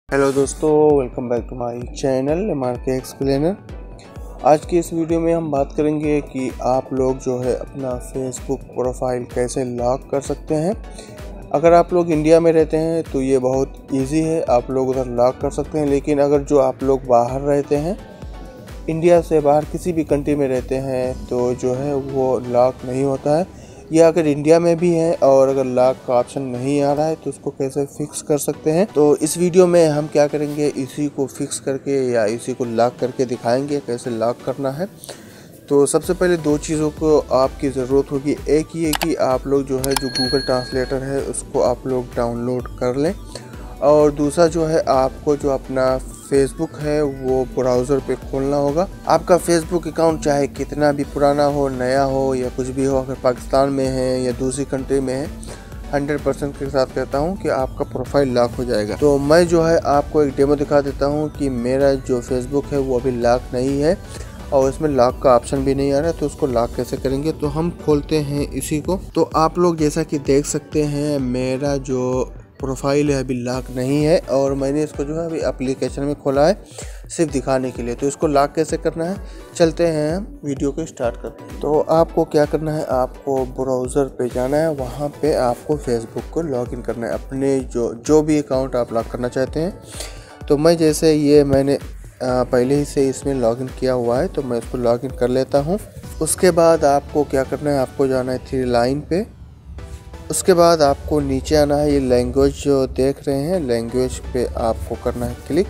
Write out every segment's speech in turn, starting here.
Hello दोस्तों, welcome back to my channel MRK explainer. आज की इस वीडियो में हम बात करेंगे कि आप लोग जो है अपना फेसबुक प्रोफाइल कैसे लॉक कर सकते हैं। अगर आप लोग इंडिया में रहते हैं तो ये बहुत इजी है, आप लोग उधर लॉक कर सकते हैं। लेकिन अगर जो आप लोग बाहर रहते हैं, इंडिया से बाहर किसी भी कंट्री में रहते हैं, तो जो है वो लॉक नहीं होता है। या अगर इंडिया में भी है और अगर लॉक का ऑप्शन नहीं आ रहा है तो उसको कैसे फिक्स कर सकते हैं। तो इस वीडियो में हम क्या करेंगे, इसी को फिक्स करके या इसी को लॉक करके दिखाएंगे कैसे लॉक करना है। तो सबसे पहले दो चीज़ों को आपकी ज़रूरत होगी। एक ये कि आप लोग जो है जो गूगल ट्रांसलेटर है उसको आप लोग डाउनलोड कर लें, और दूसरा जो है आपको जो अपना फेसबुक है वो ब्राउज़र पे खोलना होगा। आपका फेसबुक अकाउंट चाहे कितना भी पुराना हो, नया हो या कुछ भी हो, अगर पाकिस्तान में है या दूसरी कंट्री में है, 100% के साथ कहता हूँ कि आपका प्रोफाइल लॉक हो जाएगा। तो मैं जो है आपको एक डेमो दिखा देता हूँ कि मेरा जो फेसबुक है वो अभी लॉक नहीं है और इसमें लॉक का ऑप्शन भी नहीं आ रहा है। तो उसको लॉक कैसे करेंगे, तो हम खोलते हैं इसी को। तो आप लोग जैसा कि देख सकते हैं, मेरा जो प्रोफाइल है अभी लॉक नहीं है और मैंने इसको जो है अभी एप्लीकेशन में खोला है सिर्फ दिखाने के लिए। तो इसको लॉक कैसे करना है, चलते हैं हम वीडियो को स्टार्ट करते हैं। तो आपको क्या करना है, आपको ब्राउज़र पे जाना है, वहाँ पे आपको फेसबुक को लॉगिन करना है, अपने जो भी अकाउंट आप लॉक करना चाहते हैं। तो मैं जैसे ये मैंने पहले ही से इसमें लॉगिन किया हुआ है तो मैं इसको लॉगिन कर लेता हूँ। उसके बाद आपको क्या करना है, आपको जाना है 3 लाइन पे। उसके बाद आपको नीचे आना है, ये लैंग्वेज जो देख रहे हैं, लैंग्वेज पे आपको करना है क्लिक।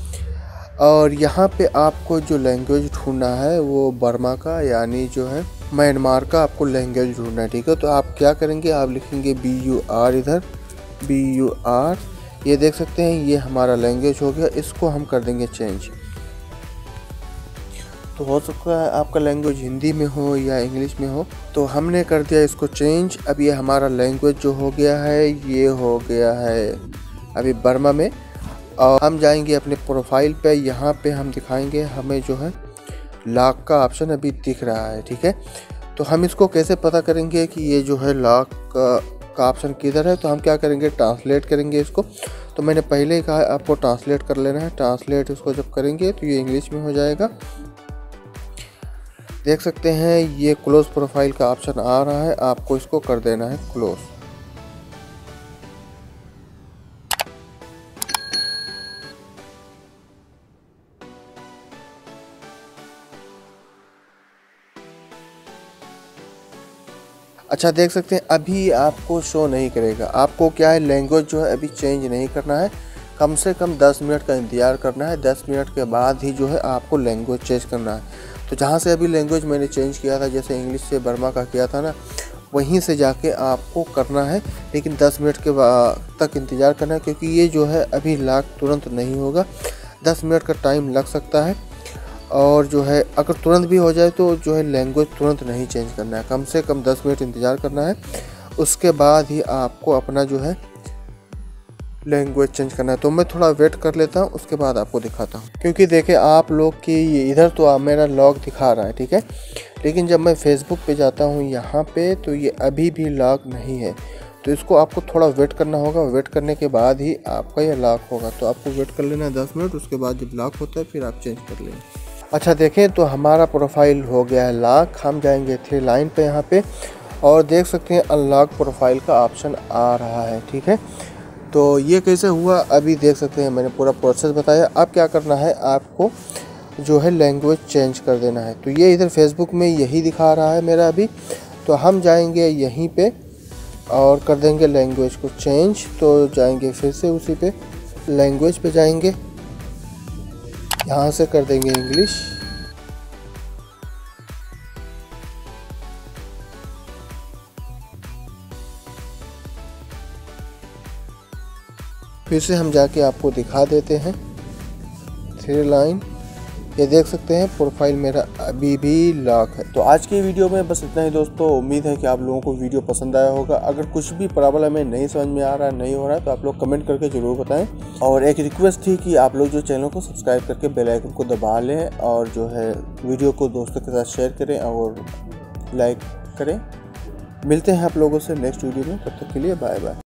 और यहाँ पे आपको जो लैंग्वेज ढूंढना है वो बर्मा का यानी जो है म्यांमार का आपको लैंग्वेज ढूंढना है, ठीक है। तो आप क्या करेंगे, आप लिखेंगे BUR, इधर BUR, ये देख सकते हैं ये हमारा लैंग्वेज हो गया। इसको हम कर देंगे चेंज। तो हो सकता है आपका लैंग्वेज हिंदी में हो या इंग्लिश में हो, तो हमने कर दिया इसको चेंज। अब ये हमारा लैंग्वेज जो हो गया है ये हो गया है अभी बर्मा में। और हम जाएंगे अपने प्रोफाइल पे, यहाँ पे हम दिखाएंगे हमें जो है लॉक का ऑप्शन अभी दिख रहा है, ठीक है। तो हम इसको कैसे पता करेंगे कि ये जो है लॉक का ऑप्शन किधर है, तो हम क्या करेंगे, ट्रांसलेट करेंगे इसको। तो मैंने पहले ही कहा आपको ट्रांसलेट कर लेना है। ट्रांसलेट इसको जब करेंगे तो ये इंग्लिश में हो जाएगा। देख सकते हैं ये क्लोज प्रोफाइल का ऑप्शन आ रहा है, आपको इसको कर देना है क्लोज। अच्छा, देख सकते हैं अभी आपको शो नहीं करेगा। आपको क्या है, लैंग्वेज जो है अभी चेंज नहीं करना है, कम से कम 10 मिनट का इंतज़ार करना है। 10 मिनट के बाद ही जो है आपको लैंग्वेज चेंज करना है। तो जहाँ से अभी लैंग्वेज मैंने चेंज किया था, जैसे इंग्लिश से बर्मा का किया था ना, वहीं से जाके आपको करना है। लेकिन 10 मिनट के बाद तक इंतज़ार करना है, क्योंकि ये जो है अभी लॉक तुरंत नहीं होगा, 10 मिनट का टाइम लग सकता है। और जो है अगर तुरंत भी हो जाए तो जो है लैंग्वेज तुरंत नहीं चेंज करना है, कम से कम 10 मिनट इंतज़ार करना है। उसके बाद ही आपको अपना जो है लैंग्वेज चेंज करना है। तो मैं थोड़ा वेट कर लेता हूँ, उसके बाद आपको दिखाता हूँ। क्योंकि देखें आप लोग कि इधर तो मेरा लॉक दिखा रहा है, ठीक है, लेकिन जब मैं फेसबुक पे जाता हूँ यहाँ पे तो ये अभी भी लॉक नहीं है। तो इसको आपको थोड़ा वेट करना होगा, वेट करने के बाद ही आपका ये लॉक होगा। तो आपको वेट कर लेना है 10 मिनट, उसके बाद जब लॉक होता है फिर आप चेंज कर लेंगे। अच्छा, देखें तो हमारा प्रोफाइल हो गया है लॉक। हम जाएंगे 3 लाइन पे यहाँ पे और देख सकते हैं अनलॉक प्रोफाइल का ऑप्शन आ रहा है, ठीक है। तो ये कैसे हुआ अभी देख सकते हैं, मैंने पूरा प्रोसेस बताया। अब क्या करना है, आपको जो है लैंग्वेज चेंज कर देना है। तो ये इधर फेसबुक में यही दिखा रहा है मेरा अभी। तो हम जाएंगे यहीं पे और कर देंगे लैंग्वेज को चेंज। तो जाएंगे फिर से उसी पे, लैंग्वेज पे जाएंगे, यहाँ से कर देंगे इंग्लिश। फिर से हम जाके आपको दिखा देते हैं 3 लाइन। ये देख सकते हैं प्रोफाइल मेरा अभी भी लॉक है। तो आज की वीडियो में बस इतना ही दोस्तों। उम्मीद है कि आप लोगों को वीडियो पसंद आया होगा। अगर कुछ भी प्रॉब्लम है, नहीं समझ में आ रहा है, नहीं हो रहा है, तो आप लोग कमेंट करके ज़रूर बताएं। और एक रिक्वेस्ट थी कि आप लोग जो चैनल को सब्सक्राइब करके बेल आइकन को दबा लें और जो है वीडियो को दोस्तों के साथ शेयर करें और लाइक करें। मिलते हैं आप लोगों से नेक्स्ट वीडियो में, तब तक के लिए बाय बाय।